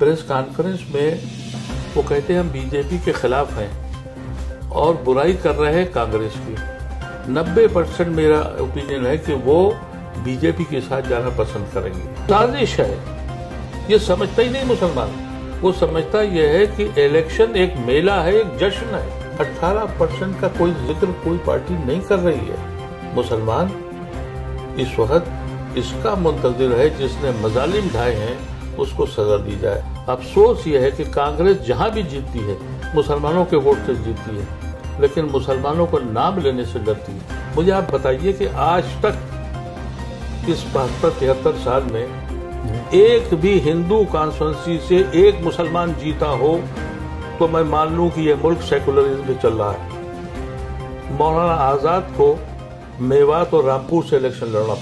Press conference में वो कहते हैं हम बीजेपी के खिलाफ हैं और बुराई कर रहे हैं कांग्रेस की। 90% मेरा ओपिनियन है कि वो बीजेपी के साथ जाना पसंद करेंगे। साजिश है, ये समझता ही नहीं मुसलमान। वो समझता यह है कि इलेक्शन एक मेला है, एक जश्न है। 18% का कोई जिक्र कोई पार्टी नहीं कर रही है। मुसलमान इस वक्त इसका मुंतजिर है जिसने मजालिम ढाए हैं उसको सजा दी जाए। अफसोस ये है कि कांग्रेस जहां भी जीतती है मुसलमानों के वोट से जीतती है, लेकिन मुसलमानों को नाम लेने से डरती है। मुझे आप बताइए कि आज तक इस 72-73 साल में एक भी हिंदू कॉन्स्टिट्यूंसी से एक मुसलमान जीता हो तो मैं मान लूं कि यह मुल्क सेकुलरिज्म में चल रहा है। मौलाना आजाद को मेवात और रामपुर से इलेक्शन लड़ना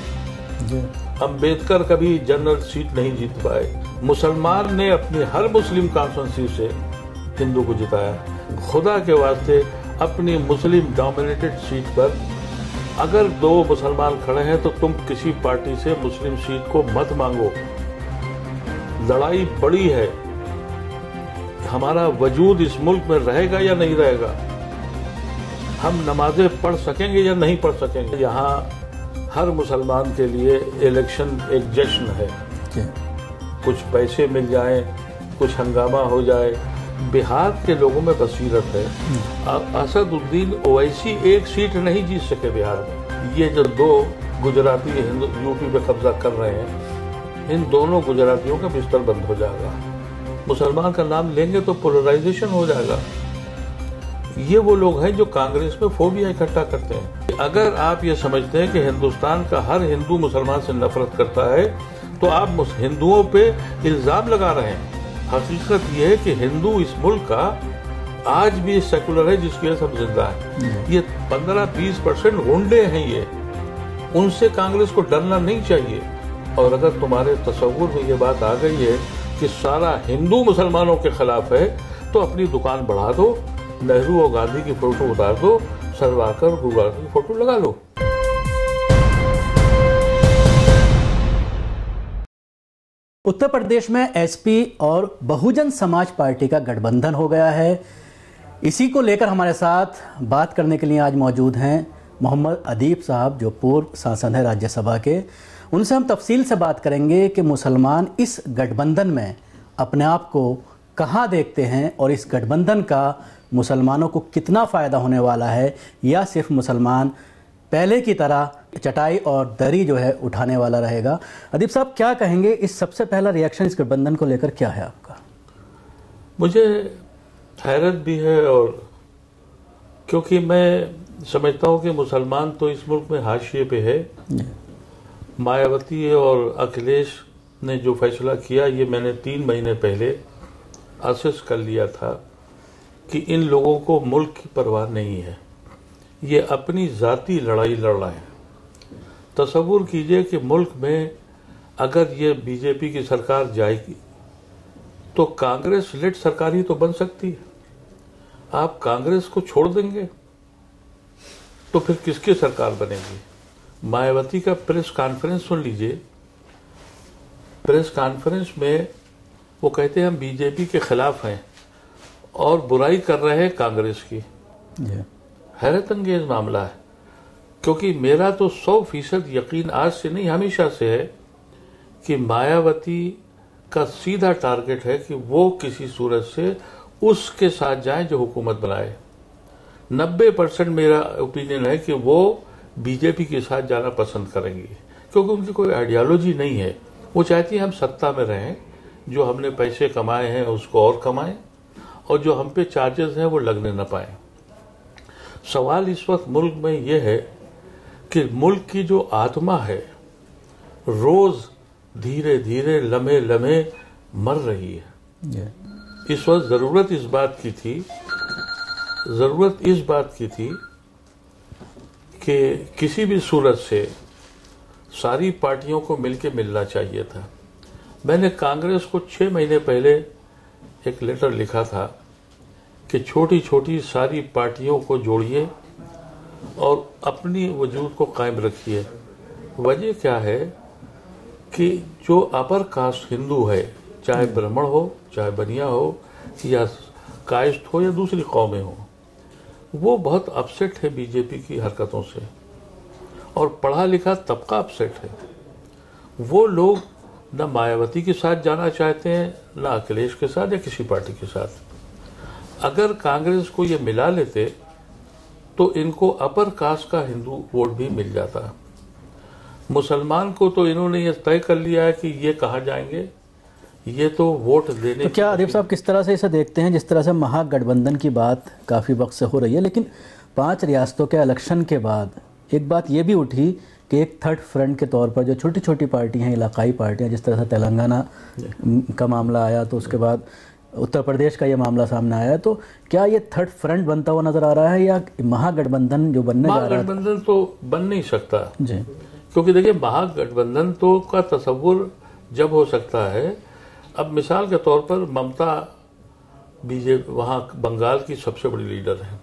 पड़ा। अम्बेडकर कभी जनरल सीट नहीं जीत पाए। मुसलमान ने अपनी हर मुस्लिम कॉन्स्टिट्यूंसी से हिंदू को जिताया। खुदा के वास्ते अपनी मुस्लिम डोमिनेटेड सीट पर अगर 2 मुसलमान खड़े हैं तो तुम किसी पार्टी से मुस्लिम सीट को मत मांगो। लड़ाई बड़ी है। हमारा वजूद इस मुल्क में रहेगा या नहीं रहेगा, हम नमाजें पढ़ सकेंगे या नहीं पढ़ सकेंगे। यहाँ हर मुसलमान के लिए इलेक्शन एक जश्न है। कुछ पैसे मिल जाएं, कुछ हंगामा हो जाए। बिहार के लोगों में बसीरत है। असदुद्दीन ओवैसी एक सीट नहीं जीत सके बिहार में। ये जो 2 गुजराती यूपी पे कब्जा कर रहे हैं, इन दोनों गुजरातियों का बिस्तर बंद हो जाएगा। मुसलमान का नाम लेंगे तो पोलराइजेशन हो जाएगा। ये वो लोग हैं जो कांग्रेस में फोबिया इकट्ठा करते हैं। अगर आप ये समझते हैं कि हिंदुस्तान का हर हिंदू मुसलमान से नफरत करता है तो आप हिंदुओं पे इल्जाम लगा रहे हैं। हकीकत यह है कि हिंदू इस मुल्क का आज भी सेकुलर है जिसकी वजह से हम जिंदा है। ये 15-20% गुंडे हैं, ये उनसे कांग्रेस को डरना नहीं चाहिए। और अगर तुम्हारे तस्वुर में ये बात आ गई है कि सारा हिंदू मुसलमानों के खिलाफ है तो अपनी दुकान बढ़ा दो, नेहरू और गांधी की फोटो उतार दो, सरवाकर गुरुवार की फोटो लगा लो। उत्तर प्रदेश में एसपी और बहुजन समाज पार्टी का गठबंधन हो गया है। इसी को लेकर हमारे साथ बात करने के लिए आज मौजूद हैं मोहम्मद अदीब साहब, जो पूर्व सांसद हैं राज्यसभा के। उनसे हम तफसील से बात करेंगे कि मुसलमान इस गठबंधन में अपने आप को कहाँ देखते हैं और इस गठबंधन का मुसलमानों को कितना फ़ायदा होने वाला है, या सिर्फ मुसलमान पहले की तरह चटाई और दरी जो है उठाने वाला रहेगा। अदीब साहब, क्या कहेंगे? इस सबसे पहला रिएक्शन इस गठबंधन को लेकर क्या है आपका? मुझे हैरत भी है, और क्योंकि मैं समझता हूं कि मुसलमान तो इस मुल्क में हाशिए पे है। मायावती और अखिलेश ने जो फैसला किया, ये मैंने 3 महीने पहले असेस कर लिया था कि इन लोगों को मुल्क की परवाह नहीं है। ये अपनी जाती लड़ाई लड़ रहे हैं। तसव्वुर कीजिए कि मुल्क में अगर ये बीजेपी की सरकार जाएगी तो कांग्रेस लेड सरकार ही तो बन सकती है। आप कांग्रेस को छोड़ देंगे तो फिर किसकी सरकार बनेगी? मायावती का प्रेस कॉन्फ्रेंस सुन लीजिए। प्रेस कॉन्फ्रेंस में वो कहते हैं हम बीजेपी के खिलाफ हैं और बुराई कर रहे हैं कांग्रेस की। हैरत अंगेज मामला है, क्योंकि मेरा तो 100% यकीन आज से नहीं हमेशा से है कि मायावती का सीधा टारगेट है कि वो किसी सूरत से उसके साथ जाएं जो हुकूमत बनाए। 90% मेरा ओपिनियन है कि वो बीजेपी के साथ जाना पसंद करेंगी, क्योंकि उनकी कोई आइडियोलॉजी नहीं है। वो चाहती है हम सत्ता में रहें, जो हमने पैसे कमाए हैं उसको और कमाएं, और जो हम पे चार्जेस हैं वो लगने न पाए। सवाल इस वक्त मुल्क में यह है कि मुल्क की जो आत्मा है रोज धीरे धीरे लम्हे लम्हे मर रही है। इस वक्त जरूरत इस बात की थी कि किसी भी सूरत से सारी पार्टियों को मिलके मिलना चाहिए था। मैंने कांग्रेस को 6 महीने पहले एक लेटर लिखा था कि छोटी छोटी सारी पार्टियों को जोड़िए और अपनी वजूद को कायम रखिए। वजह क्या है कि जो अपर कास्ट हिंदू है चाहे ब्राह्मण हो, चाहे बनिया हो, या कायस्थ हो, या दूसरी कौमें हो, वो बहुत अपसेट है बीजेपी की हरकतों से, और पढ़ा लिखा तबका अपसेट है। वो लोग न मायावती के साथ जाना चाहते हैं, न अखिलेश के साथ या किसी पार्टी के साथ। अगर कांग्रेस को ये मिला लेते तो इनको अपर कास्ट का हिंदू वोट भी मिल जाता। मुसलमान को तो इन्होंने ये तय कर लिया है कि ये कहाँ जाएंगे, ये तो वोट देने। तो क्या अदीप साहब किस तरह से इसे देखते हैं? जिस तरह से महागठबंधन की बात काफ़ी वक्त से हो रही है, लेकिन 5 रियासतों के इलेक्शन के बाद एक बात ये भी उठी कि एक थर्ड फ्रंट के तौर पर जो छोटी छोटी पार्टी हैं, इलाकाई पार्टियां, जिस तरह से तेलंगाना का मामला आया, तो उसके बाद उत्तर प्रदेश का ये मामला सामने आया, तो क्या ये थर्ड फ्रंट बनता हुआ नजर आ रहा है, या महागठबंधन जो बनने जा रहा है? महागठबंधन तो बन नहीं सकता जी, क्योंकि देखिए महागठबंधन तो का तस्वुर जब हो सकता है, अब मिसाल के तौर पर ममता बीजेपी वहाँ बंगाल की सबसे बड़ी लीडर है।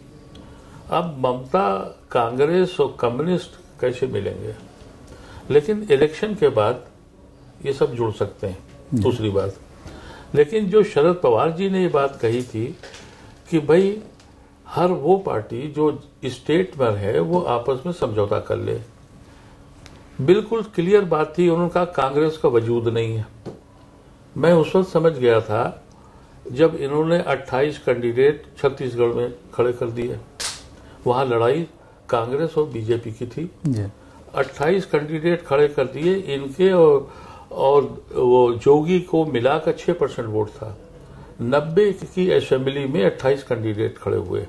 अब ममता कांग्रेस और कम्युनिस्ट कैसे मिलेंगे? लेकिन इलेक्शन के बाद ये सब जुड़ सकते हैं, दूसरी बात। लेकिन जो शरद पवार जी ने ये बात कही थी कि भाई हर वो पार्टी जो स्टेट में है वो आपस में समझौता कर ले, बिल्कुल क्लियर बात थी। उन्होंने कहा कांग्रेस का वजूद नहीं है। मैं उस वक्त समझ गया था जब इन्होंने 28 कैंडिडेट छत्तीसगढ़ में खड़े कर दिए, वहां लड़ाई कांग्रेस और बीजेपी की थी। 28 कैंडिडेट खड़े कर दिए इनके, और वो जोगी को मिलाकर 6% वोट था। 90 की असेंबली में 28 कैंडिडेट खड़े हुए।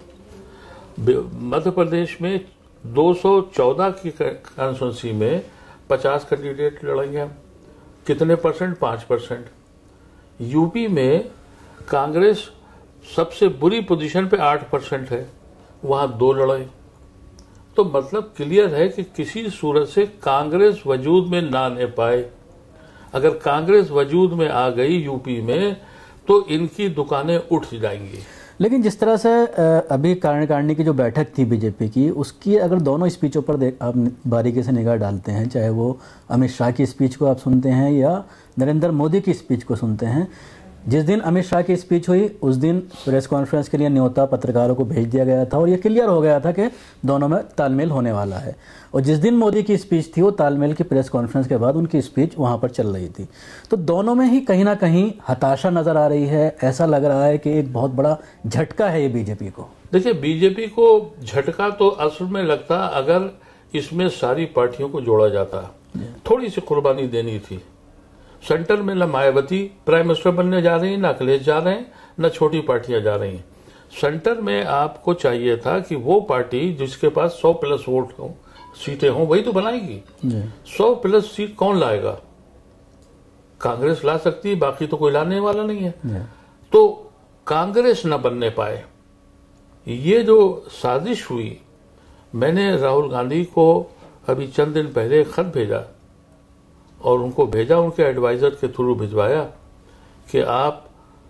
मध्य प्रदेश में 214 की कॉन्स्टिट्यूंसी में 50 कैंडिडेट लड़ेंगे। कितने परसेंट? 5%। यूपी में कांग्रेस सबसे बुरी पोजीशन पे 8% है, वहां 2 लड़ाई। तो मतलब क्लियर है कि किसी सूरत से कांग्रेस वजूद में ना आने पाए। अगर कांग्रेस वजूद में आ गई यूपी में तो इनकी दुकानें उठ जाएंगी। लेकिन जिस तरह से अभी कार्यकारिणी की जो बैठक थी बीजेपी की, उसकी अगर दोनों स्पीचों पर आप बारीकी से निगाह डालते हैं, चाहे वो अमित शाह की स्पीच को आप सुनते हैं या नरेंद्र मोदी की स्पीच को सुनते हैं, जिस दिन अमित शाह की स्पीच हुई उस दिन प्रेस कॉन्फ्रेंस के लिए न्योता पत्रकारों को भेज दिया गया था और ये क्लियर हो गया था कि दोनों में तालमेल होने वाला है। और जिस दिन मोदी की स्पीच थी वो तालमेल की प्रेस कॉन्फ्रेंस के बाद उनकी स्पीच वहाँ पर चल रही थी। तो दोनों में ही कहीं ना कहीं हताशा नज़र आ रही है। ऐसा लग रहा है कि एक बहुत बड़ा झटका है ये बीजेपी को। देखिए, बीजेपी को झटका तो असल में लगता अगर इसमें सारी पार्टियों को जोड़ा जाता, थोड़ी सी कुर्बानी देनी थी। सेंटर में न मायावती प्राइम मिनिस्टर बनने जा रही है, न अखिलेश जा रहे हैं, न छोटी पार्टियां जा रही हैं। सेंटर में आपको चाहिए था कि वो पार्टी जिसके पास 100+ वोट हो, सीटें हों, वही तो बनाएगी। 100+ सीट कौन लाएगा? कांग्रेस ला सकती है, बाकी तो कोई लाने वाला नहीं है। तो कांग्रेस न बनने पाए, ये जो साजिश हुई। मैंने राहुल गांधी को अभी चंद दिन पहले खत भेजा और उनको भेजा, उनके एडवाइजर के थ्रू भिजवाया कि आप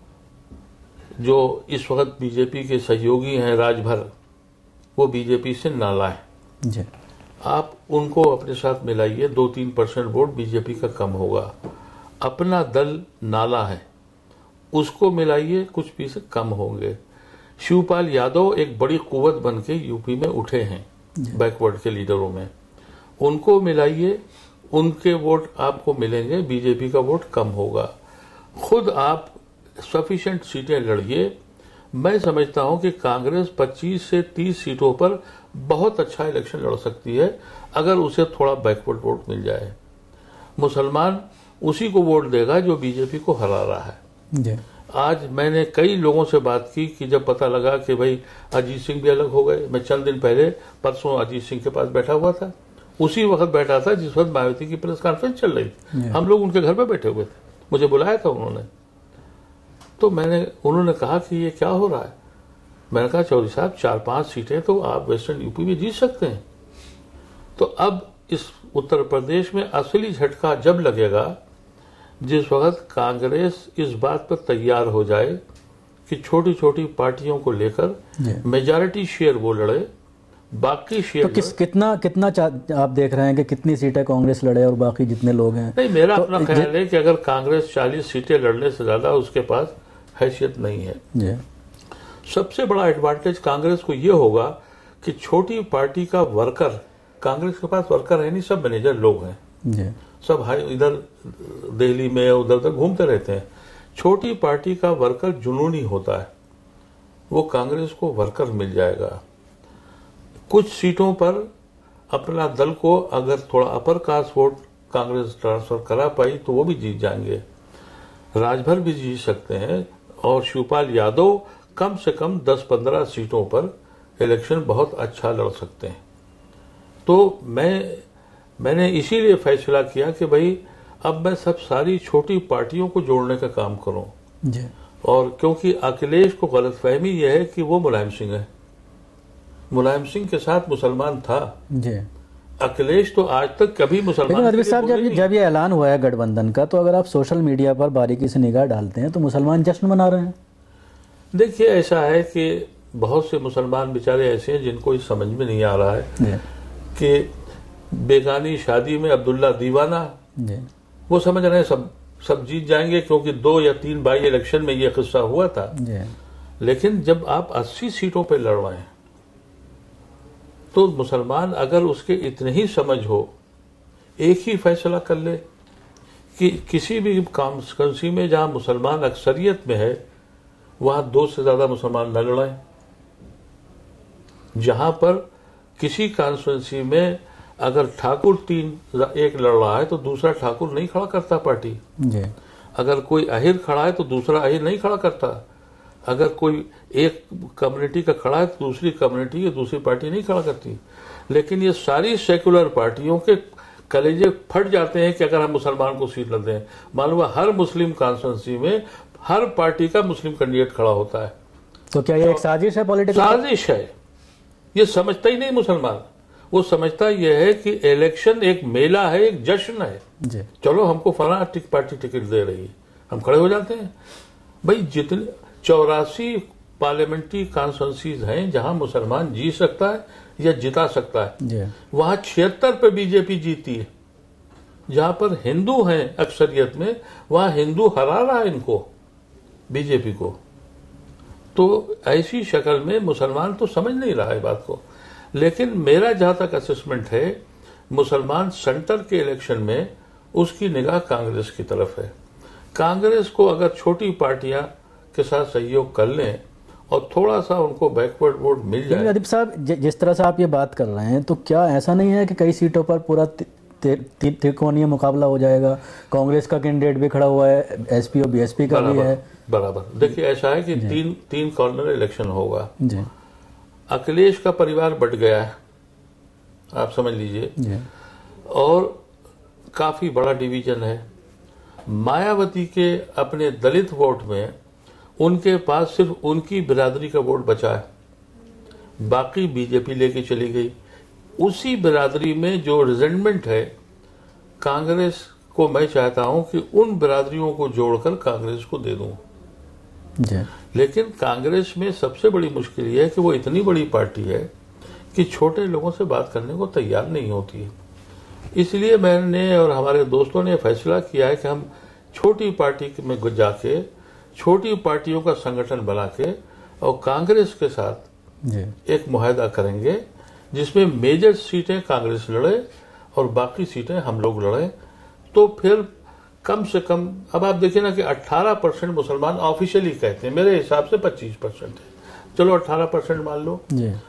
जो इस वक्त बीजेपी के सहयोगी हैं राजभर, वो बीजेपी से ना लाएं। आप उनको अपने साथ मिलाइए, 2-3% वोट बीजेपी का कम होगा। अपना दल नाला है, उसको मिलाइए, कुछ पीछे कम होंगे। शिवपाल यादव एक बड़ी कुव्वत बन के यूपी में उठे हैं बैकवर्ड के लीडरों में, उनको मिलाइए, उनके वोट आपको मिलेंगे, बीजेपी का वोट कम होगा। खुद आप सफिशिएंट सीटें लड़िए। मैं समझता हूं कि कांग्रेस 25 से 30 सीटों पर बहुत अच्छा इलेक्शन लड़ सकती है अगर उसे थोड़ा बैकवर्ड वोट मिल जाए। मुसलमान उसी को वोट देगा जो बीजेपी को हरा रहा है। आज मैंने कई लोगों से बात की कि जब पता लगा कि भाई अजीत सिंह भी अलग हो गए, मैं चंद दिन पहले परसों अजीत सिंह के पास बैठा हुआ था, उसी वक्त बैठा था जिस वक्त मायावती की प्रेस कॉन्फ्रेंस चल रही थी। हम लोग उनके घर पे बैठे हुए थे, मुझे बुलाया था उन्होंने। तो उन्होंने कहा कि ये क्या हो रहा है। मैंने कहा चौधरी साहब 4-5 सीटें तो आप वेस्टर्न यूपी में जीत सकते हैं। तो अब इस उत्तर प्रदेश में असली झटका जब लगेगा जिस वक्त कांग्रेस इस बात पर तैयार हो जाए कि छोटी छोटी पार्टियों को लेकर मेजॉरिटी शेयर वो लड़े बाकी तो शेयर कितना आप देख रहे हैं कि कितनी सीटें कांग्रेस लड़े और बाकी जितने लोग हैं? नहीं, मेरा अपना ख्याल है कि अगर कांग्रेस 40 सीटें लड़ने से ज्यादा उसके पास हैसियत नहीं है जी। सबसे बड़ा एडवांटेज कांग्रेस को ये होगा कि छोटी पार्टी का वर्कर, कांग्रेस के पास वर्कर है नहीं, सब मैनेजर लोग हैं जी। सब इधर दिल्ली में उधर उधर घूमते रहते हैं। छोटी पार्टी का वर्कर जुनूनी होता है, वो कांग्रेस को वर्कर मिल जाएगा। कुछ सीटों पर अपना दल को अगर थोड़ा upper caste vote Congress transfer करा पाई तो वो भी जीत जाएंगे, राजभर भी जीत सकते हैं और शिवपाल यादव कम से कम 10-15 सीटों पर इलेक्शन बहुत अच्छा लड़ सकते हैं। तो मैंने इसीलिए फैसला किया कि भाई अब मैं सारी छोटी पार्टियों को जोड़ने का काम करूं जी। और क्योंकि अखिलेश को गलतफहमी यह है कि वो मुलायम सिंह है, मुलायम सिंह के साथ मुसलमान था जी। अखिलेश तो आज तक कभी मुसलमान। लेकिन अरविंद साहब, जब ये ऐलान हुआ है गठबंधन का, तो अगर आप सोशल मीडिया पर बारीकी से निगाह डालते हैं तो मुसलमान जश्न मना रहे हैं। देखिए, ऐसा है कि बहुत से मुसलमान बेचारे ऐसे हैं जिनको ये समझ में नहीं आ रहा है कि बेगानी शादी में अब्दुल्ला दीवाना, वो समझ रहे हैं सब जीत जाएंगे क्योंकि 2 या 3 बाई इलेक्शन में ये किस्सा हुआ था। लेकिन जब आप 80 सीटों पे लड़ रहे हैं तो मुसलमान अगर उसके इतनी ही समझ हो, एक ही फैसला कर ले कि किसी भी कॉन्स्टिट्यूंसी में जहां मुसलमान अक्सरियत में है वहां 2 से ज्यादा मुसलमान न लड़ाएं। जहां पर किसी कॉन्स्टिट्यूंसी में अगर ठाकुर 1 लड़ रहा है तो दूसरा ठाकुर नहीं खड़ा करता पार्टी जी। अगर कोई अहिर खड़ा है तो दूसरा अहिर नहीं खड़ा करता, अगर कोई एक कम्युनिटी का खड़ा है तो दूसरी कम्युनिटी या दूसरी पार्टी नहीं खड़ा करती। लेकिन ये सारी सेकुलर पार्टियों के कलेजे फट जाते हैं कि अगर हम मुसलमान को सीट न दें। मालूम है हर मुस्लिम कॉन्स्टिट्यूंसी में हर पार्टी का मुस्लिम कैंडिडेट खड़ा होता है। तो क्या ये एक साजिश है, पॉलिटिकल साजिश है? ये समझता ही नहीं मुसलमान। वो समझता यह है कि इलेक्शन एक मेला है, एक जश्न है जी। चलो हमको फला पार्टी टिकट दे रही है, हम खड़े हो जाते हैं। भाई जितने 84 पार्लियामेंट्री कॉन्स्टिट्यूंसीज हैं जहां मुसलमान जीत सकता है या जिता सकता है, वहां 76 पे बीजेपी जीती है। जहां पर हिंदू हैं अक्सरियत में वहां हिंदू हरा रहा है इनको, बीजेपी को। तो ऐसी शक्ल में मुसलमान तो समझ नहीं रहा है बात को। लेकिन मेरा जहां तक असेसमेंट है, मुसलमान सेंटर के इलेक्शन में उसकी निगाह कांग्रेस की तरफ है। कांग्रेस को अगर छोटी पार्टियां के साथ सहयोग कर लें और थोड़ा सा उनको बैकवर्ड वोट मिल जाए। अदीब साहब, जिस तरह से आप ये बात कर रहे हैं तो क्या ऐसा नहीं है कि कई सीटों पर पूरा त्रिकोणीय मुकाबला हो जाएगा? कांग्रेस का कैंडिडेट भी खड़ा हुआ है, एसपी और बीएसपी का भी है। बराबर। देखिए, ऐसा है कि तीन कॉर्नर इलेक्शन होगा जी। अखिलेश का परिवार बट गया है, आप समझ लीजिए, और काफी बड़ा डिवीजन है। मायावती के अपने दलित वोट में उनके पास सिर्फ उनकी बिरादरी का वोट बचा है, बाकी बीजेपी लेके चली गई। उसी बिरादरी में जो रिजेंटमेंट है, कांग्रेस को मैं चाहता हूं कि उन बिरादरियों को जोड़कर कांग्रेस को दे दूं। लेकिन कांग्रेस में सबसे बड़ी मुश्किल यह है कि वो इतनी बड़ी पार्टी है कि छोटे लोगों से बात करने को तैयार नहीं होती है। इसलिए मैंने और हमारे दोस्तों ने फैसला किया है कि हम छोटी पार्टी में जाके छोटी पार्टियों का संगठन बना के और कांग्रेस के साथ एक मुआहदा करेंगे जिसमें मेजर सीटें कांग्रेस लड़े और बाकी सीटें हम लोग लड़े। तो फिर कम से कम, अब आप देखिए ना कि 18% मुसलमान ऑफिशियली कहते हैं, मेरे हिसाब से 25% है, चलो 18% मान लो।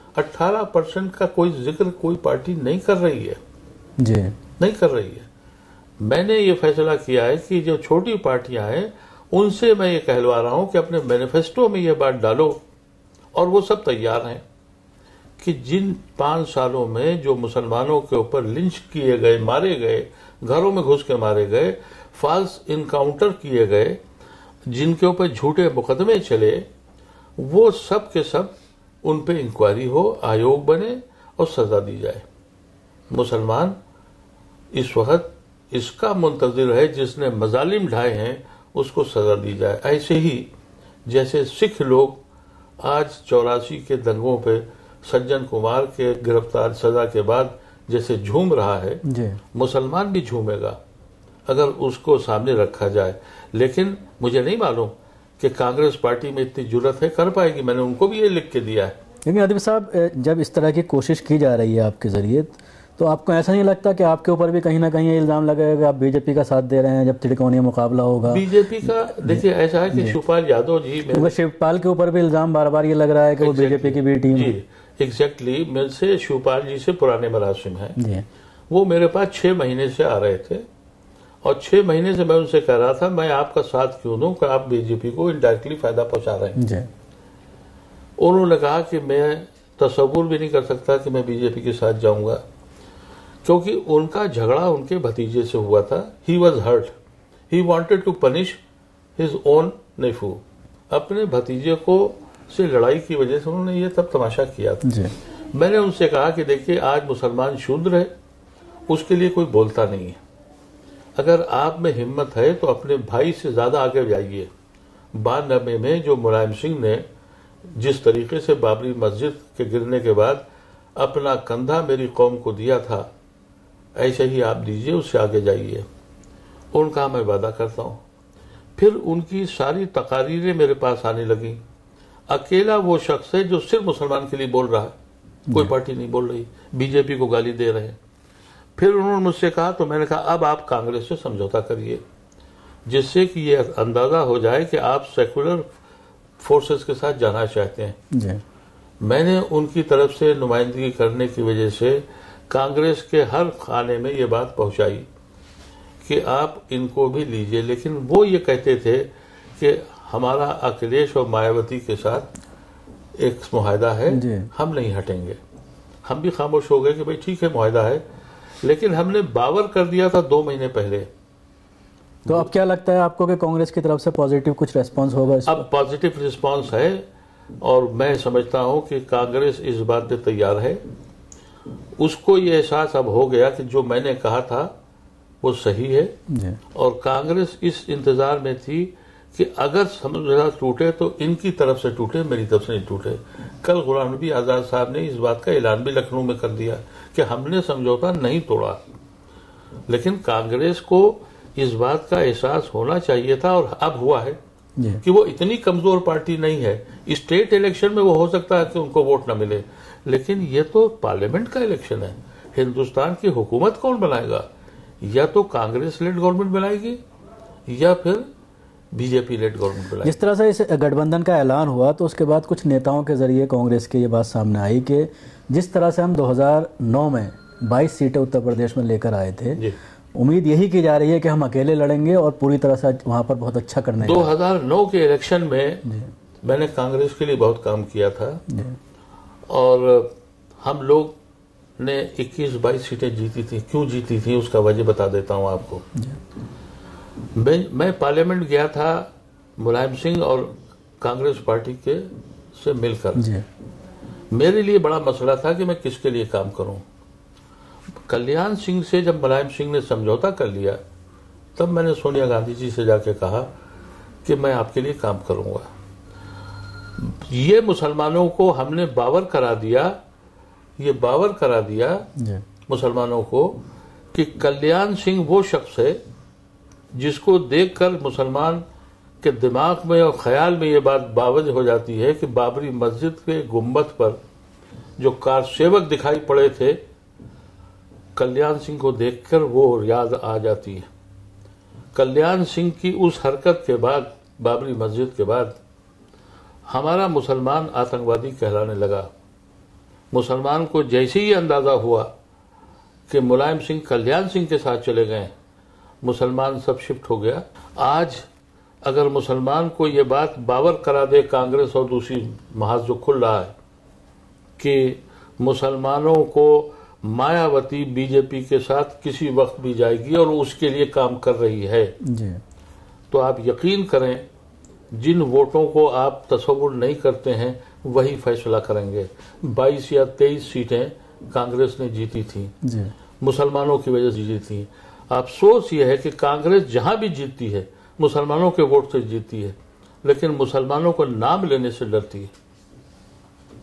18% का कोई जिक्र कोई पार्टी नहीं कर रही है जी, नहीं कर रही है। मैंने ये फैसला किया है कि जो छोटी पार्टियां हैं उनसे मैं ये कहलवा रहा हूं कि अपने मैनिफेस्टो में ये बात डालो, और वो सब तैयार हैं कि जिन 5 सालों में जो मुसलमानों के ऊपर लिंच किए गए, मारे गए, घरों में घुस के मारे गए, फॉल्स इनकाउंटर किए गए, जिनके ऊपर झूठे मुकदमे चले, वो सब के सब उन पे इंक्वायरी हो, आयोग बने और सजा दी जाए। मुसलमान इस वक्त इसका मुंतजिर है जिसने मजालिम ढाए हैं उसको सजा दी जाए। ऐसे ही जैसे सिख लोग आज 84 के दंगों पे सज्जन कुमार के गिरफ्तार सजा के बाद जैसे झूम रहा है, मुसलमान भी झूमेगा अगर उसको सामने रखा जाए। लेकिन मुझे नहीं मालूम कि कांग्रेस पार्टी में इतनी जुर्रत है, कर पाएगी। मैंने उनको भी ये लिख के दिया है। लेकिन अदीब साहब, जब इस तरह की कोशिश की जा रही है आपके जरिए, तो आपको ऐसा नहीं लगता कि आपके ऊपर भी कहीं ना कहीं इल्जाम लगेगा आप बीजेपी का साथ दे रहे हैं जब त्रिकोणीय मुकाबला होगा? बीजेपी का देखिए ऐसा है कि शिवपाल यादव जी, क्योंकि शिवपाल के ऊपर भी इल्जाम बार बार ये लग रहा है कि वो बीजेपी की भी टीम है। एग्जैक्टली मेरे से शिवपाल जी से पुराने मरासिम हैं। वो मेरे पास 6 महीने से आ रहे थे और 6 महीने से मैं उनसे कह रहा था मैं आपका साथ क्यों दूं कि आप बीजेपी को इनडायरेक्टली फायदा पहुंचा रहे हैं। उन्होंने कहा कि मैं तसव्वुर भी नहीं कर सकता कि मैं बीजेपी के साथ जाऊंगा, क्योंकि उनका झगड़ा उनके भतीजे से हुआ था। He was hurt, he wanted to punish his own nephew. अपने भतीजे को से लड़ाई की वजह से उन्होंने ये तब तमाशा किया था। मैंने उनसे कहा कि देखिए आज मुसलमान शूद्र है, उसके लिए कोई बोलता नहीं है। अगर आप में हिम्मत है तो अपने भाई से ज्यादा आगे जाइए। 92 में जो मुलायम सिंह ने जिस तरीके से बाबरी मस्जिद के गिरने के बाद अपना कंधा मेरी कौम को दिया था, ऐसे ही आप दीजिए, उससे आगे जाइए। उनका मैं वादा करता हूं। फिर उनकी सारी तकारीरें मेरे पास आने लगी। अकेला वो शख्स है जो सिर्फ मुसलमान के लिए बोल रहा है, कोई पार्टी नहीं बोल रही, बीजेपी को गाली दे रहे हैं। फिर उन्होंने मुझसे कहा तो मैंने कहा अब आप कांग्रेस से समझौता करिए, जिससे कि ये अंदाजा हो जाए कि आप सेकुलर फोर्सेस के साथ जाना चाहते हैं। मैंने उनकी तरफ से नुमाइंदगी करने की वजह से कांग्रेस के हर खाने में ये बात पहुंचाई कि आप इनको भी लीजिए। लेकिन वो ये कहते थे कि हमारा अखिलेश और मायावती के साथ एक मुआहदा है, हम नहीं हटेंगे। हम भी खामोश हो गए कि भाई ठीक है मुआहदा है, लेकिन हमने बावर कर दिया था 2 महीने पहले। तो अब क्या लगता है आपको कि कांग्रेस की तरफ से पॉजिटिव कुछ रेस्पॉन्स होगा? अब पॉजिटिव रिस्पॉन्स है और मैं समझता हूं कि कांग्रेस इस बात पे तैयार है। उसको ये एहसास अब हो गया कि जो मैंने कहा था वो सही है और कांग्रेस इस इंतजार में थी कि अगर समझौता टूटे तो इनकी तरफ से टूटे, मेरी तरफ से नहीं टूटे। कल गुलाम नबी आजाद साहब ने इस बात का ऐलान भी लखनऊ में कर दिया कि हमने समझौता नहीं तोड़ा। लेकिन कांग्रेस को इस बात का एहसास होना चाहिए था और अब हुआ है कि वो इतनी कमजोर पार्टी नहीं है। स्टेट इलेक्शन में वो हो सकता है कि उनको वोट न मिले, लेकिन ये तो पार्लियामेंट का इलेक्शन है। हिंदुस्तान की हुकूमत कौन बनाएगा? या तो कांग्रेस लेड गवर्नमेंट बनाएगी या फिर बीजेपी लेड गवर्नमेंट बनाएगी। जिस तरह से इस गठबंधन का ऐलान हुआ तो उसके बाद कुछ नेताओं के जरिए कांग्रेस की ये बात सामने आई कि जिस तरह से हम 2009 में 22 सीटें उत्तर प्रदेश में लेकर आए थे, उम्मीद यही की जा रही है कि हम अकेले लड़ेंगे और पूरी तरह से वहां पर बहुत अच्छा करने। 2009 के इलेक्शन में मैंने कांग्रेस के लिए बहुत काम किया था और हम लोग ने 21-22 सीटें जीती थी। क्यों जीती थी उसका वजह बता देता हूं आपको। मैं पार्लियामेंट गया था मुलायम सिंह और कांग्रेस पार्टी के से मिलकर। मेरे लिए बड़ा मसला था कि मैं किसके लिए काम करूं। कल्याण सिंह से जब मुलायम सिंह ने समझौता कर लिया तब मैंने सोनिया गांधी जी से जाके कहा कि मैं आपके लिए काम करूंगा। ये मुसलमानों को हमने बावर करा दिया, ये बावर करा दिया मुसलमानों को कि कल्याण सिंह वो शख्स है जिसको देखकर मुसलमान के दिमाग में और ख्याल में ये बात बावज हो जाती है कि बाबरी मस्जिद के गुंबद पर जो कारसेवक दिखाई पड़े थे, कल्याण सिंह को देखकर वो याद आ जाती है। कल्याण सिंह की उस हरकत के बाद, बाबरी मस्जिद के बाद, हमारा मुसलमान आतंकवादी कहलाने लगा। मुसलमान को जैसे ही अंदाजा हुआ कि मुलायम सिंह कल्याण सिंह के साथ चले गए, मुसलमान सब शिफ्ट हो गया। आज अगर मुसलमान को ये बात बावर करा दे कांग्रेस और दूसरी महाज जो खुल रहा है कि मुसलमानों को मायावती बीजेपी के साथ किसी वक्त भी जाएगी और उसके लिए काम कर रही है, तो आप यकीन करें जिन वोटों को आप तस्वुर नहीं करते हैं वही फैसला करेंगे। 22 या 23 सीटें कांग्रेस ने जीती थी, मुसलमानों की वजह से जीती थी। अफसोस यह है कि कांग्रेस जहां भी जीतती है मुसलमानों के वोट से जीतती है, लेकिन मुसलमानों को नाम लेने से डरती है।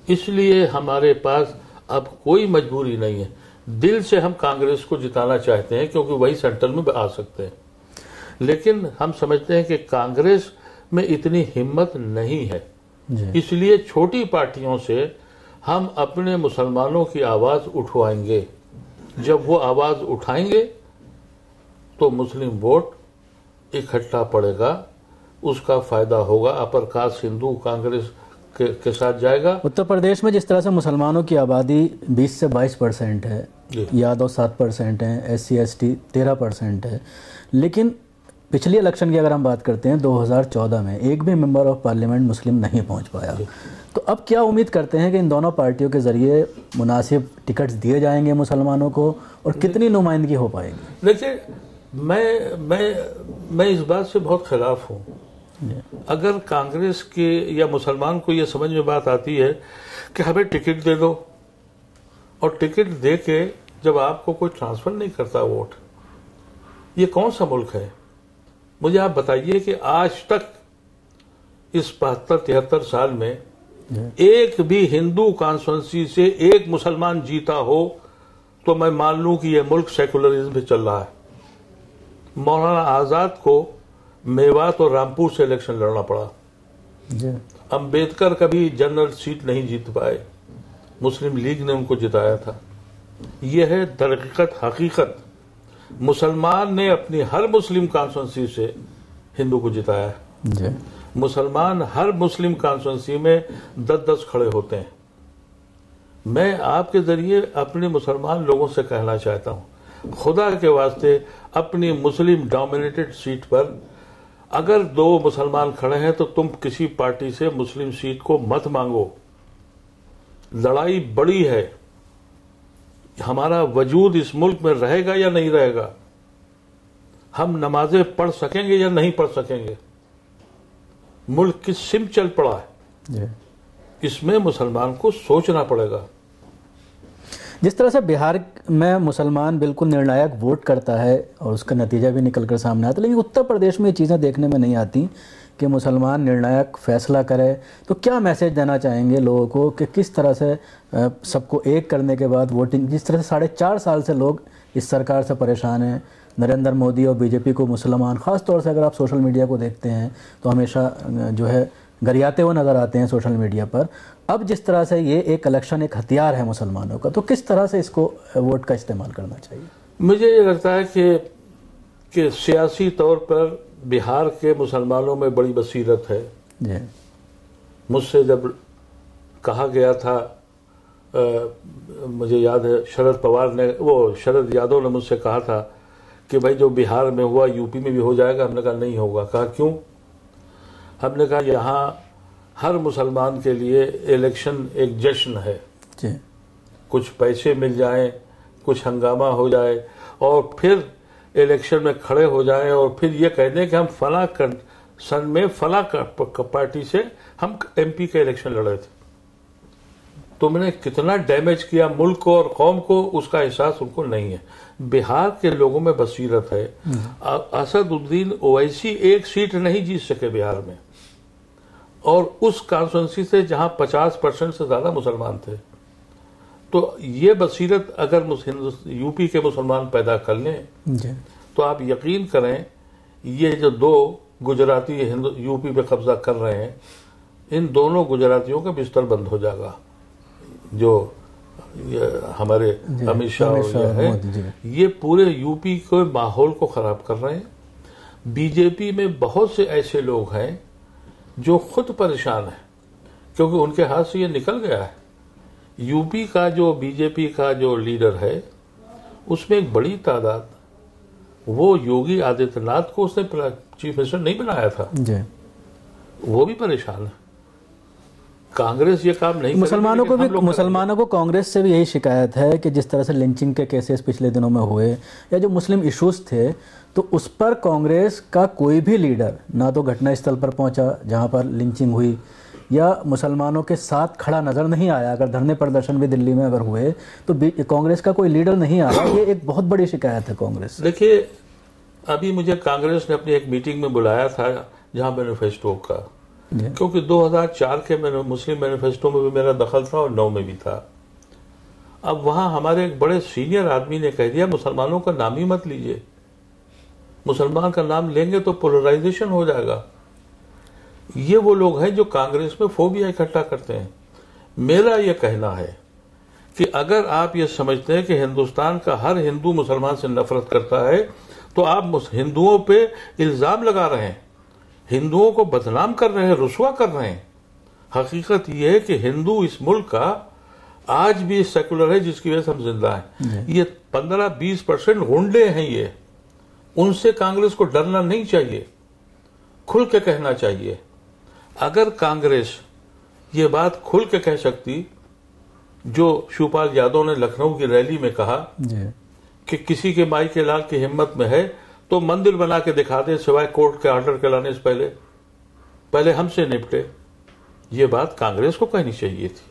इसलिए हमारे पास अब कोई मजबूरी नहीं है। दिल से हम कांग्रेस को जिताना चाहते हैं क्योंकि वही सेंटर में आ सकते हैं, लेकिन हम समझते हैं कि कांग्रेस में इतनी हिम्मत नहीं है। इसलिए छोटी पार्टियों से हम अपने मुसलमानों की आवाज उठवाएंगे। जब वो आवाज उठाएंगे तो मुस्लिम वोट इकट्ठा पड़ेगा, उसका फायदा होगा, अपर कास्ट हिंदू कांग्रेस के साथ जाएगा। उत्तर प्रदेश में जिस तरह से मुसलमानों की आबादी 20 से 22% है, यादव 7% है, SC ST 13% है, लेकिन पिछली इलेक्शन की अगर हम बात करते हैं 2014 में एक भी मेंबर ऑफ पार्लियामेंट मुस्लिम नहीं पहुंच पाया। तो अब क्या उम्मीद करते हैं कि इन दोनों पार्टियों के जरिए मुनासिब टिकट्स दिए जाएंगे मुसलमानों को, और कितनी नुमाइंदगी हो पाएगी? देखिए, मैं इस बात से बहुत खिलाफ हूँ। अगर कांग्रेस के या मुसलमान को यह समझ में बात आती है कि हमें टिकट दे दो, और टिकट दे के जब आपको कोई ट्रांसफर नहीं करता वोट, ये कौन सा मुल्क है? मुझे आप बताइए कि आज तक इस 75-73 साल में एक भी हिंदू कॉन्स्टिट्यूंसी से एक मुसलमान जीता हो तो मैं मान लूं कि यह मुल्क सेकुलरिज्म पे चल रहा है। मौलाना आजाद को मेवात और रामपुर से इलेक्शन लड़ना पड़ा। अंबेडकर कभी जनरल सीट नहीं जीत पाए, मुस्लिम लीग ने उनको जिताया था। यह है दरहकीकत हकीकत। मुसलमान ने अपनी हर मुस्लिम कॉन्स्टिट्यूंसी से हिंदू को जिताया है। मुसलमान हर मुस्लिम कॉन्स्टिट्यूंसी में 10-10 खड़े होते हैं। मैं आपके जरिए अपने मुसलमान लोगों से कहना चाहता हूं, खुदा के वास्ते अपनी मुस्लिम डोमिनेटेड सीट पर अगर 2 मुसलमान खड़े हैं तो तुम किसी पार्टी से मुस्लिम सीट को मत मांगो। लड़ाई बड़ी है। हमारा वजूद इस मुल्क में रहेगा या नहीं रहेगा, हम नमाजें पढ़ सकेंगे या नहीं पढ़ सकेंगे, मुल्क किस सिम चल पड़ा है, इसमें मुसलमान को सोचना पड़ेगा। जिस तरह से बिहार में मुसलमान बिल्कुल निर्णायक वोट करता है और उसका नतीजा भी निकल कर सामने आता है, लेकिन उत्तर प्रदेश में ये चीज़ें देखने में नहीं आती कि मुसलमान निर्णायक फैसला करे। तो क्या मैसेज देना चाहेंगे लोगों को कि किस तरह से सबको एक करने के बाद वोटिंग, जिस तरह से 4.5 साल से लोग इस सरकार से परेशान हैं, नरेंद्र मोदी और बीजेपी को मुसलमान, ख़ास तौर से अगर आप सोशल मीडिया को देखते हैं तो हमेशा जो है गरियाते हुए नज़र आते हैं सोशल मीडिया पर। अब जिस तरह से ये एक इलेक्शन एक हथियार है मुसलमानों का, तो किस तरह से इसको वोट का इस्तेमाल करना चाहिए? मुझे ये लगता है कि सियासी तौर पर बिहार के मुसलमानों में बड़ी बसीरत है। मुझसे जब कहा गया था, मुझे याद है शरद यादव ने मुझसे कहा था कि भाई जो बिहार में हुआ यूपी में भी हो जाएगा। हमने कहा नहीं होगा। कहा क्यों? हमने कहा यहाँ हर मुसलमान के लिए इलेक्शन एक जश्न है। कुछ पैसे मिल जाएं, कुछ हंगामा हो जाए और फिर इलेक्शन में खड़े हो जाएं और फिर ये कह दें कि हम फला सन में फला पार्टी से हम MP का इलेक्शन लड़े थे। तुमने कितना डैमेज किया मुल्क को और कौम को, उसका एहसास उनको नहीं है। बिहार के लोगों में बसीरत है। असदुद्दीन ओवैसी एक सीट नहीं जीत सके बिहार में, और उस कॉन्स्टिट्यूंसी से जहां 50% से ज्यादा मुसलमान थे। तो ये बसीरत अगर यूपी के मुसलमान पैदा कर लें तो आप यकीन करें, ये जो 2 गुजराती यूपी पे कब्जा कर रहे हैं, इन दोनों गुजरातियों का बिस्तर बंद हो जाएगा। जो हमारे अमित शाह है, ये पूरे यूपी के माहौल को खराब कर रहे हैं। बीजेपी में बहुत से ऐसे लोग हैं जो खुद परेशान हैं क्योंकि उनके हाथ से ये निकल गया है। यूपी का जो बीजेपी का जो लीडर है, उसमें एक बड़ी तादाद, वो योगी आदित्यनाथ को उसने चीफ मिनिस्टर नहीं बनाया था, वो भी परेशान है। कांग्रेस ये काम नहीं। मुसलमानों को कांग्रेस से भी यही शिकायत है कि जिस तरह से लिंचिंग के केसेस पिछले दिनों में हुए या जो मुस्लिम इश्यूज थे, तो उस पर कांग्रेस का कोई भी लीडर ना तो घटनास्थल पर पहुंचा जहां पर लिंचिंग हुई, या मुसलमानों के साथ खड़ा नजर नहीं आया। अगर धरने प्रदर्शन भी दिल्ली में अगर हुए तो कांग्रेस का कोई लीडर नहीं आया। ये एक बहुत बड़ी शिकायत है कांग्रेस। देखिए, अभी मुझे कांग्रेस ने अपनी एक मीटिंग में बुलाया था जहां मैनिफेस्टो का, क्योंकि 2004 के मुस्लिम मैनिफेस्टो में भी मेरा दखल था और 9 में भी था। अब वहां हमारे एक बड़े सीनियर आदमी ने कह दिया मुसलमानों का नाम ही मत लीजिए, मुसलमान का नाम लेंगे तो पोलराइजेशन हो जाएगा। ये वो लोग हैं जो कांग्रेस में फोबिया इकट्ठा करते हैं। मेरा ये कहना है कि अगर आप ये समझते हैं कि हिंदुस्तान का हर हिंदू मुसलमान से नफरत करता है तो आप हिंदुओं पे इल्जाम लगा रहे हैं, हिंदुओं को बदनाम कर रहे हैं, रुसवा कर रहे हैं। हकीकत यह है कि हिंदू इस मुल्क का आज भी सेकुलर है, जिसकी वजह से हम जिंदा हैं। ये 15-20% गुंडे हैं, ये उनसे कांग्रेस को डरना नहीं चाहिए, खुल के कहना चाहिए। अगर कांग्रेस ये बात खुल के कह सकती जो शिवपाल यादव ने लखनऊ की रैली में कहा कि किसी के माई के लाल की हिम्मत में है तो मंदिर बना के दिखा दे, सिवाय कोर्ट के ऑर्डर के लाने से पहले हमसे निपटे, ये बात कांग्रेस को कहनी चाहिए थी,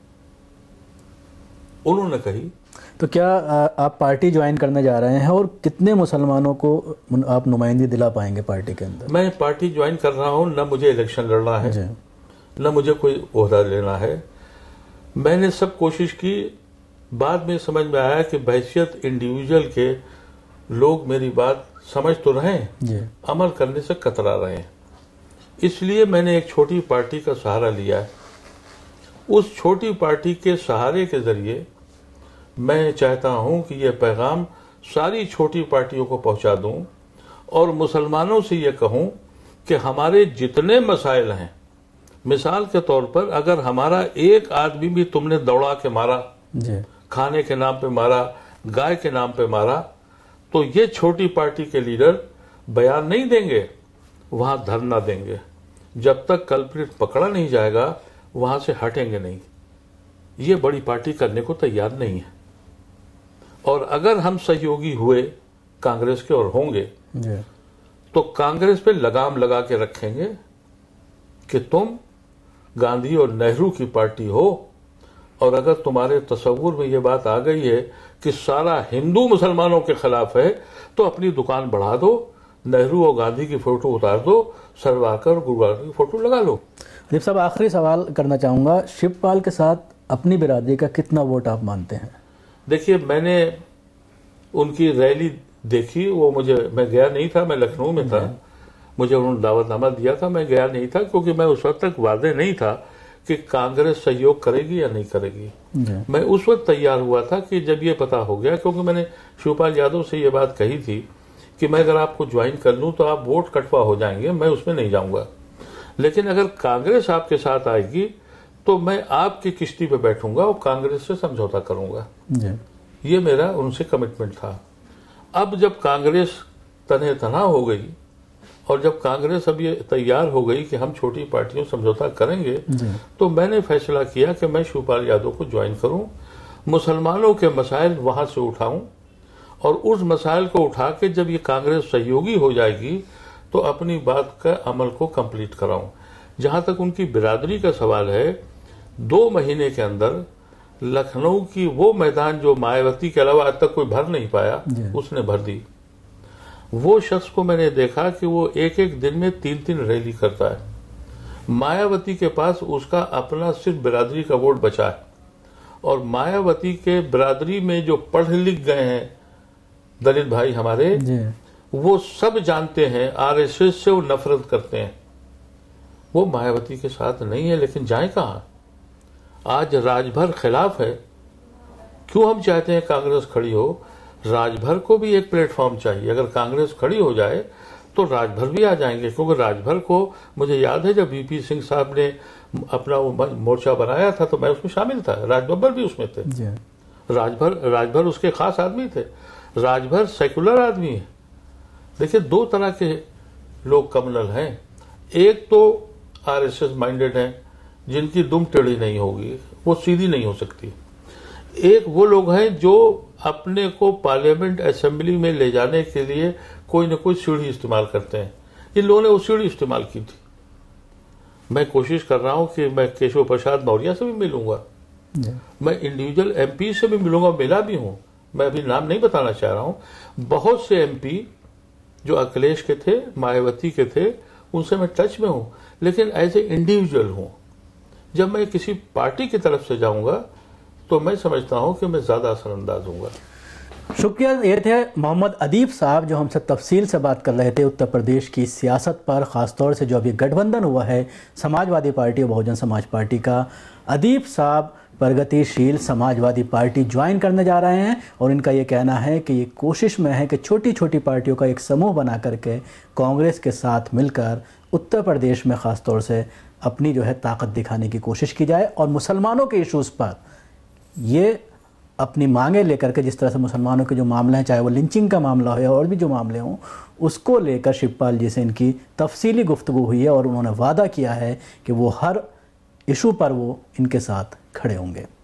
उन्होंने कही। तो क्या आप पार्टी ज्वाइन करने जा रहे हैं और कितने मुसलमानों को आप नुमाइंदगी दिला पाएंगे पार्टी के अंदर? मैं पार्टी ज्वाइन कर रहा हूं, न मुझे इलेक्शन लड़ना है, न मुझे कोई ओहदा लेना है। मैंने सब कोशिश की, बाद में समझ में आया कि बहैसियत इंडिविजुअल के लोग मेरी बात समझ तो रहे हैं, अमल करने से कतरा रहे हैं। इसलिए मैंने एक छोटी पार्टी का सहारा लिया है। उस छोटी पार्टी के सहारे के जरिए मैं चाहता हूं कि यह पैगाम सारी छोटी पार्टियों को पहुंचा दूं और मुसलमानों से यह कहूं कि हमारे जितने मसाइल हैं, मिसाल के तौर पर अगर हमारा एक आदमी भी तुमने दौड़ा के मारा, खाने के नाम पे मारा, गाय के नाम पे मारा, तो ये छोटी पार्टी के लीडर बयान नहीं देंगे, वहां धरना देंगे। जब तक कल्प्रिट पकड़ा नहीं जाएगा वहां से हटेंगे नहीं। ये बड़ी पार्टी करने को तैयार नहीं है। और अगर हम सहयोगी हुए कांग्रेस के और होंगे तो कांग्रेस पे लगाम लगा के रखेंगे कि तुम गांधी और नेहरू की पार्टी हो, और अगर तुम्हारे तसव्वुर में ये बात आ गई है कि सारा हिंदू मुसलमानों के खिलाफ है तो अपनी दुकान बढ़ा दो, नेहरू और गांधी की फोटो उतार दो, सरवाकर और गुरुवार की फोटो लगा लो। दीप साहब, आखिरी सवाल करना चाहूंगा, शिवपाल के साथ अपनी बिरादरी का कितना वोट आप मानते हैं? देखिए, मैंने उनकी रैली देखी, वो मैं गया नहीं था, मैं लखनऊ में था, मुझे उन्होंने दावतनामा दिया था, मैं गया नहीं था क्योंकि मैं उस वक्त तक वादे नहीं था कि कांग्रेस सहयोग करेगी या नहीं करेगी। मैं उस वक्त तैयार हुआ था कि जब ये पता हो गया, क्योंकि मैंने शिवपाल यादव से ये बात कही थी कि मैं अगर आपको ज्वाइन कर लूं तो आप वोट कटवा हो जाएंगे, मैं उसमें नहीं जाऊंगा, लेकिन अगर कांग्रेस आपके साथ आएगी तो मैं आपकी किश्ती पे बैठूंगा और कांग्रेस से समझौता करूंगा। ये मेरा उनसे कमिटमेंट था। अब जब कांग्रेस तने तना हो गई और जब कांग्रेस अब ये तैयार हो गई कि हम छोटी पार्टियों समझौता करेंगे, तो मैंने फैसला किया कि मैं शिवपाल यादव को ज्वाइन करूं, मुसलमानों के मसाइल वहां से उठाऊं और उस मसाइल को उठा के जब ये कांग्रेस सहयोगी हो जाएगी तो अपनी बात का अमल को कंप्लीट कराऊं। जहां तक उनकी बिरादरी का सवाल है, 2 महीने के अंदर लखनऊ की वो मैदान जो मायावती के अलावा आज तक कोई भर नहीं पाया, उसने भर दी। वो शख्स को मैंने देखा कि वो एक दिन में 3 रैली करता है। मायावती के पास उसका अपना सिर्फ बिरादरी का वोट बचा है, और मायावती के बिरादरी में जो पढ़ लिख गए हैं दलित भाई हमारे, वो सब जानते हैं आरएसएस से वो नफरत करते हैं। वो मायावती के साथ नहीं है, लेकिन जाए कहां? आज राजभर खिलाफ है। क्यों हम चाहते हैं कांग्रेस खड़ी हो? राजभर को भी एक प्लेटफॉर्म चाहिए। अगर कांग्रेस खड़ी हो जाए तो राजभर भी आ जाएंगे, क्योंकि राजभर को मुझे याद है जब वीपी सिंह साहब ने अपना वो मोर्चा बनाया था तो मैं उसमें शामिल था, राजबब्बर भी उसमें थे। राजभर उसके खास आदमी थे। राजभर सेकुलर आदमी है। देखिए, 2 तरह के लोग कम्युनल हैं। एक तो आरएसएस माइंडेड हैं जिनकी दुम टेढ़ी नहीं होगी, वो सीधी नहीं हो सकती। एक वो लोग हैं जो अपने को पार्लियामेंट असेंबली में ले जाने के लिए कोई न कोई सीढ़ी इस्तेमाल करते हैं। इन लोगों ने वो सीढ़ी इस्तेमाल की थी। मैं कोशिश कर रहा हूं कि मैं केशव प्रसाद मौर्य से भी मिलूंगा, मैं इंडिविजुअल एमपी से भी मिलूंगा, मिला भी हूं। मैं अभी नाम नहीं बताना चाह रहा हूं। बहुत से एमपी जो अखिलेश के थे, मायावती के थे, उनसे मैं टच में हूँ, लेकिन एज ए इंडिविजुअल हूँ। जब मैं किसी पार्टी की तरफ से जाऊंगा तो मैं समझता हूँ कि मैं ज़्यादा असरअंदाज हूँगा। शुक्रिया। ये थे मोहम्मद अदीब साहब जो हमसे तफसील से बात कर रहे थे उत्तर प्रदेश की सियासत पर, ख़ासतौर से जो अभी गठबंधन हुआ है समाजवादी पार्टी और बहुजन समाज पार्टी का। अदीब साहब प्रगतिशील समाजवादी पार्टी ज्वाइन करने जा रहे हैं और इनका ये कहना है कि ये कोशिश में है कि छोटी छोटी पार्टियों का एक समूह बना करके कांग्रेस के साथ मिलकर उत्तर प्रदेश में ख़ासतौर से अपनी जो है ताकत दिखाने की कोशिश की जाए और मुसलमानों के इशूज़ पर ये अपनी मांगें लेकर के, जिस तरह से मुसलमानों के जो मामले हैं, चाहे वो लिंचिंग का मामला हो या और भी जो मामले हों, उसको लेकर शिवपाल जी से इनकी तफसीली गुफ्तगू हुई है और उन्होंने वादा किया है कि वो हर इशू पर वो इनके साथ खड़े होंगे।